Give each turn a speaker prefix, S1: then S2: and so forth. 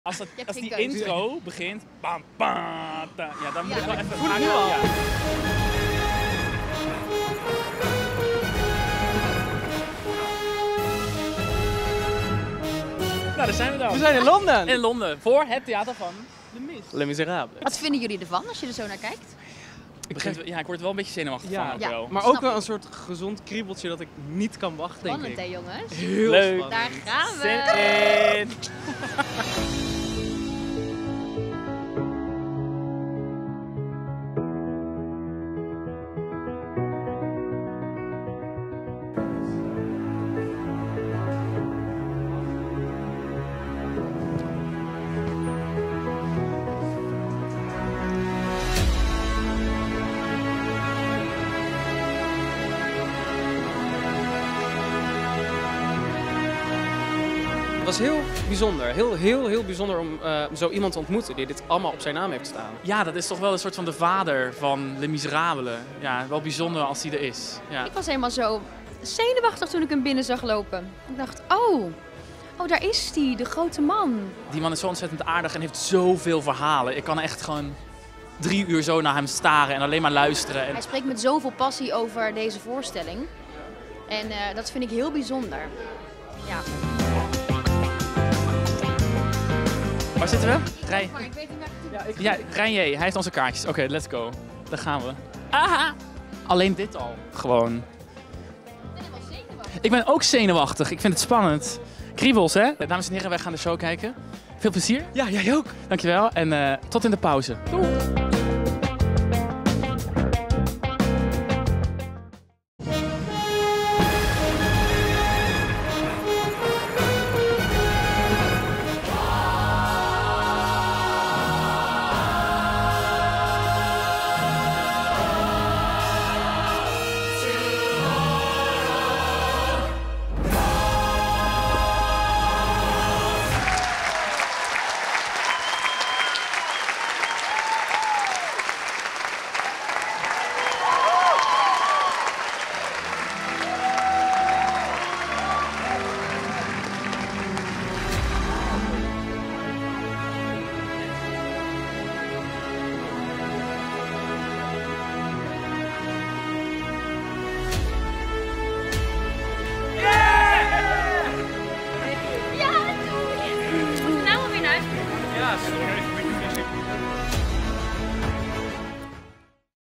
S1: Als die intro begint, bam, bam, ja, dan moet ik wel even
S2: voel het nu al.
S1: Ja. Nou, daar zijn we dan.
S2: We zijn in Londen.
S1: In Londen, voor het theater van
S2: Les Miserables.
S3: Wat vinden jullie ervan als je er zo naar kijkt?
S1: Ik word er wel een beetje zenuwachtig van ook
S3: Ja.
S1: wel.
S2: Maar
S3: Snap
S2: ook wel
S3: ik.
S2: een soort gezond kriebeltje dat ik niet kan wachten, denk
S3: Spannend
S2: ik.
S3: hè jongens?
S2: Heel
S1: Leuk.
S2: spannend.
S3: Daar gaan
S1: Zin
S3: we!
S1: in.
S2: Het was heel bijzonder. Heel bijzonder om zo iemand te ontmoeten die dit allemaal op zijn naam heeft staan.
S1: Ja, dat is toch wel een soort van de vader van Les Miserables. Ja, wel bijzonder als die er is. Ja.
S3: Ik was helemaal zo zenuwachtig toen ik hem binnen zag lopen. Ik dacht, oh daar is die, de grote man.
S1: Die man is zo ontzettend aardig en heeft zoveel verhalen. Ik kan echt gewoon 3 uur zo naar hem staren en alleen maar luisteren. En
S3: Hij spreekt met zoveel passie over deze voorstelling. En dat vind ik heel bijzonder. Ja.
S1: waar zitten we? Rij.
S3: Maar ik weet niet waar ik
S1: Ja, Rijn, hij heeft onze kaartjes. Oké, let's go. Daar gaan we. Aha! Alleen dit al. Gewoon.
S3: ben helemaal zenuwachtig.
S1: Ik ben ook zenuwachtig. Ik vind het spannend. Kriebels, hè? Dames en heren, wij gaan de show kijken. Veel plezier.
S2: Ja, jij ook.
S1: Dankjewel en tot in de pauze. Doei!